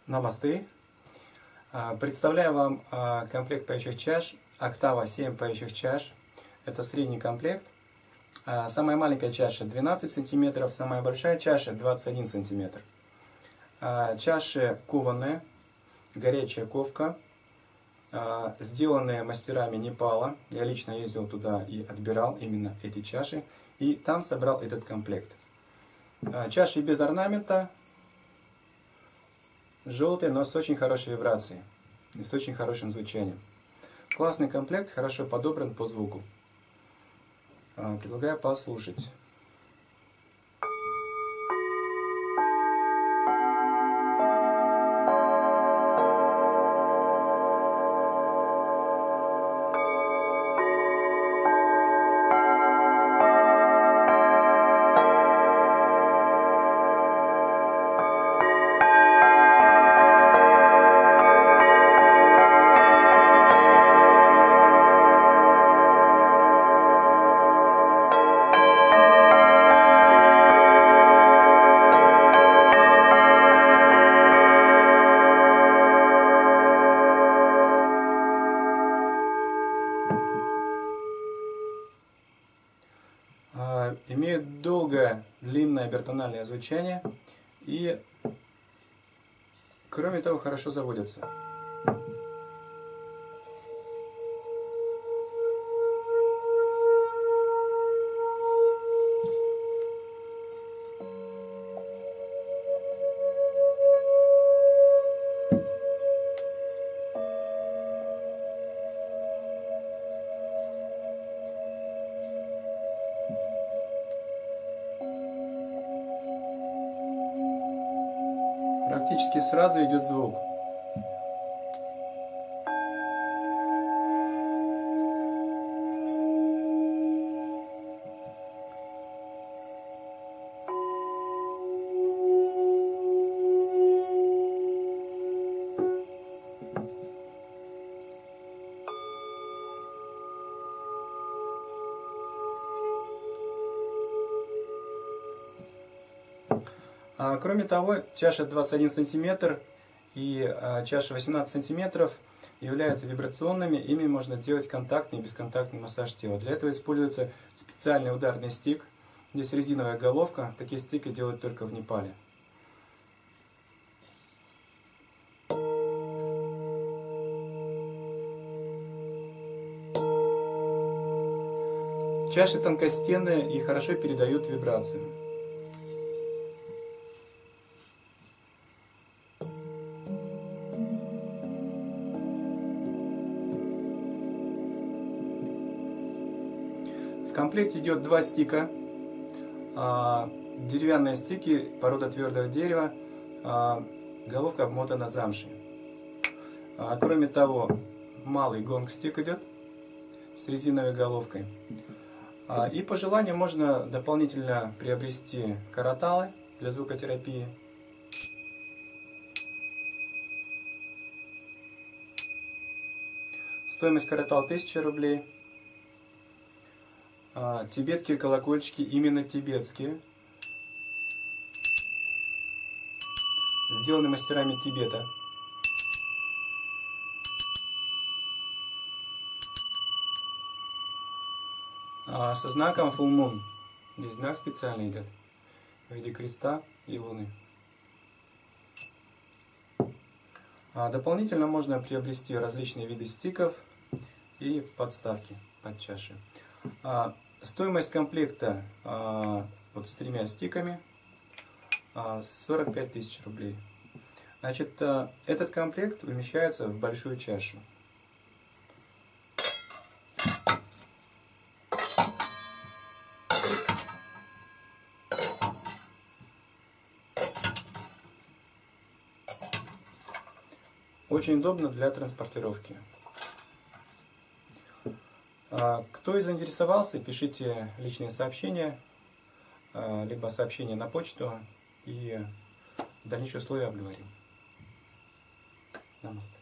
Намасте. Представляю вам комплект поющих чаш Октава 7 поющих чаш. Это средний комплект. Самая маленькая чаша 12 см, самая большая чаша 21 см. Чаши кованые, горячая ковка, сделанные мастерами Непала. Я лично ездил туда и отбирал именно эти чаши. И там собрал этот комплект. Чаши без орнамента, желтые, но с очень хорошей вибрацией и с очень хорошим звучанием. Классный комплект, хорошо подобран по звуку. Предлагаю послушать. Имеют долгое, длинное бертональное звучание и, кроме того, хорошо заводятся. Практически сразу идет звук. Кроме того, чаша 21 см и чаша 18 см являются вибрационными, ими можно делать контактный и бесконтактный массаж тела. Для этого используется специальный ударный стик. Здесь резиновая головка, такие стики делают только в Непале. Чаши тонкостенные и хорошо передают вибрацию. В комплекте идет два стика, деревянные стики, порода твердого дерева, головка обмотана замшей. Кроме того, малый гонг-стик идет с резиновой головкой. И по желанию можно дополнительно приобрести караталы для звукотерапии. Стоимость каратал 1000 рублей. Тибетские колокольчики, именно тибетские, сделаны мастерами Тибета. Со знаком Full Moon. Здесь знак специальный идет в виде креста и луны. Дополнительно можно приобрести различные виды стиков и подставки под чаши. Стоимость комплекта вот с тремя стиками 45 000 рублей. Значит, этот комплект умещается в большую чашу. Очень удобно для транспортировки. Кто и заинтересовался, пишите личные сообщения, либо сообщения на почту, и дальнейшие условия обговорим. Намасте.